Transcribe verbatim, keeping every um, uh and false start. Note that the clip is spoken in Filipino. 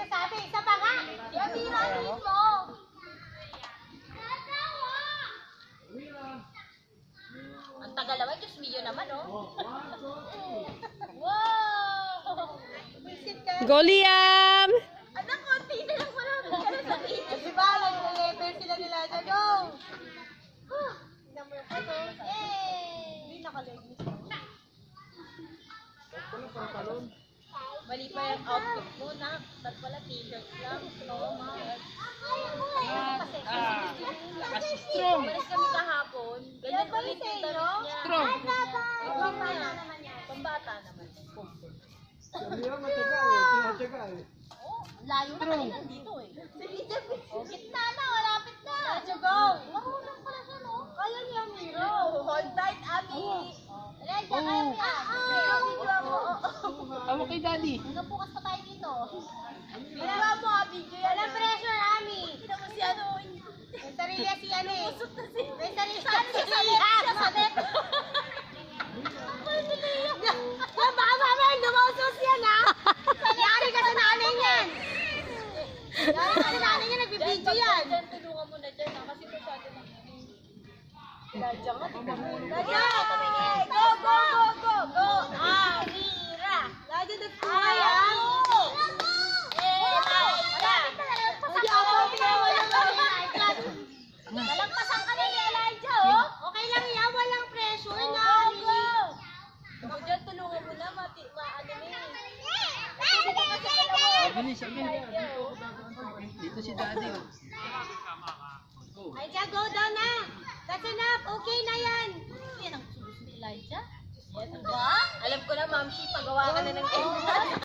sinasabi. Isa pa nga. Si Amira, anin mo. Ang tagal naman, Diyos mio naman, oh. Wow! Go, Liam! Anak, konti na lang pala. Sa itis. Diba, nag-level sila nila. Go! Number photos. Yay! Hindi nakalegis. Mali pa yung outfit mo, na. Ba't pala t-shirt lang? No, ma. Kasi strong. Malis kami kahapon. Ganyan ulit yung damit niya. Strong. Pambata naman yan. Pambata naman. Sabi mo, matyaga eh. Tinatyaga eh. Oh, layo na kayo nandito eh. Oh, gitna na, malapit na. Let's go. Marunong pala siya, no? Kaya niya, Miro. Hold tight, Abby. Let's go, kaya mo yan. Video, video mo. Awa kay Daddy. Hanggang bukas pa tayo dito. Video mo, video yan. Walang pressure, Ami. Kita mo si ano. May sarili si ano eh. May sarili si ano siya sa net. Siya sa net. Yan, baka mamaya lumausos yan, ha? Yari ka sa nanay niyan. Yari ka sa nanay niyan, nagbibidyo yan. Diyan, tulungan mo na dyan, ha? Kasi masyado na. Ladya nga, tumahulog. Ladya! Go, go, go, go, go! Amira! Ladya, that's who I am. Eh, Elijah! Hindi ako pinawala. Nalagpasan ka na ni Elijah, oh? Okay lang yan, walang pressure na. Go, go! Ako dyan, tulungan mo na, mati, maano mo eh. Bilis, bilis. Dito si Daddy. Ay, dyan, go down na. That's enough. Okay na yan. Yan ang susunod ni Elijah. Yan ba? Alam ko na, Ma'am Shi, pagawa ka na ng